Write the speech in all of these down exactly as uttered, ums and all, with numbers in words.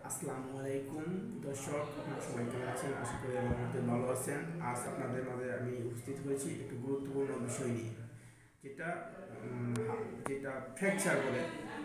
আসসালামু আলাইকুম দর্শক, আপনারা সবাই কেমন আছেন? আশা করি আমার মধ্যে ভালো আছেন। আজ আপনাদের মাঝে আমি উপস্থিত হয়েছি একটু গুরুত্বপূর্ণ বিষয় নিয়ে, যেটা উম, যেটা ফ্র্যাকচার বলে।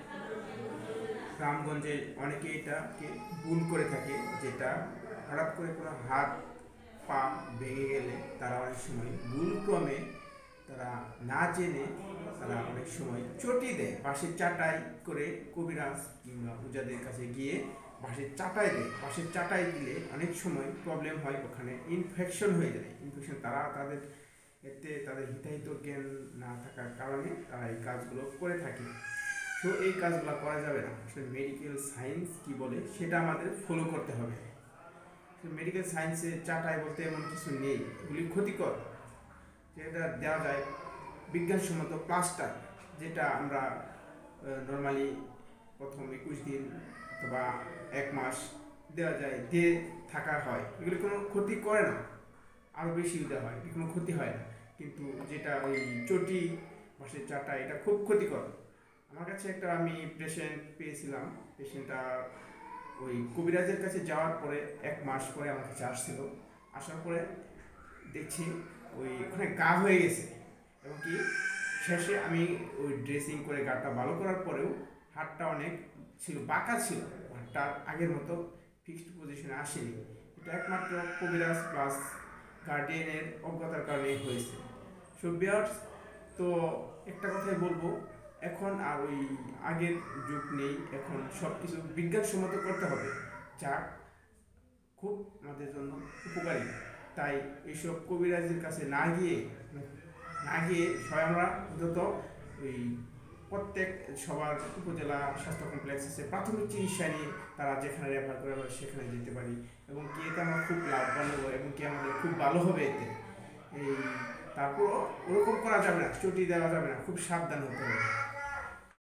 গ্রামগঞ্জে অনেকে এটাকে ভুল করে থাকে, যেটা হঠাৎ করে কোনো হাত পা ভেঙে গেলে তারা অনেক সময় ভুলক্রমে, তারা না জেনে তারা অনেক সময় চটি দেয়, বাঁশের চাটাই করে কবিরাজ কিংবা পূজাদের কাছে গিয়ে বাঁশের চাটাই দেয়। বাঁশের চাটাই দিলে অনেক সময় প্রবলেম হয়, ওখানে ইনফেকশন হয়ে যায়। ইনফেকশন তারা তাদের এতে তাদের হিতাহিত জ্ঞান না থাকার কারণে তারা এই কাজগুলো করে থাকে। তো এই কাজগুলো করা যাবে না। আসলে মেডিকেল সায়েন্স কি বলে সেটা আমাদের ফলো করতে হবে। মেডিকেল সায়েন্সে চাটাই বলতে এমন কিছু নেই, এগুলি ক্ষতিকর। যেটা দেওয়া যায় বিজ্ঞানসম্মত প্লাস্টার, যেটা আমরা নর্মালি প্রথম একুশ দিন অথবা এক মাস দেওয়া যায়, দিয়ে থাকা হয়, এগুলি কোনো ক্ষতি করে না। আরও বেশি দেওয়া হয়, কোনো ক্ষতি হয় না। কিন্তু যেটা ওই চটি বাঁশের চাটা, এটা খুব ক্ষতিকর। আমার কাছে একটা আমি পেশেন্ট পেয়েছিলাম। পেশেন্টটা ওই কবিরাজের কাছে যাওয়ার পরে এক মাস পরে আমার কাছে আসছিল। আসার পরে দেখছি ওই ওখানে গা হয়ে গেছে, এবং কি শেষে আমি ওই ড্রেসিং করে গাটা ভালো করার পরেও হাতটা অনেক ছিল, বাঁকা ছিল, হাতটা আগের মতো ফিক্সড পজিশনে আসেনি। এটা একমাত্র কবিরাজ প্লাস গার্ডিয়ানের অজ্ঞতার কারণেই হয়েছে। সো বিয়ার্স, তো একটা কথাই বলবো, এখন আর ওই আগের যুগ নেই, এখন সব কিছু বিজ্ঞানসম্মত করতে হবে, যা খুব আমাদের জন্য উপকারী। তাই এইসব কবিরাজের কাছে না গিয়ে না গিয়ে সবাই আমরা অন্তত ওই প্রত্যেক সবার উপজেলা স্বাস্থ্য কমপ্লেক্স আছে, প্রাথমিক চিকিৎসা নিয়ে তারা যেখানে রেফার করে আমরা সেখানে যেতে পারি, এবং কি এতে আমরা খুব লাভবান হবো, এবং কি আমাদের খুব ভালো হবে এতে। এই তারপরও ওরকম করা যাবে না, চটি দেওয়া যাবে না, খুব সাবধান হতে হবে।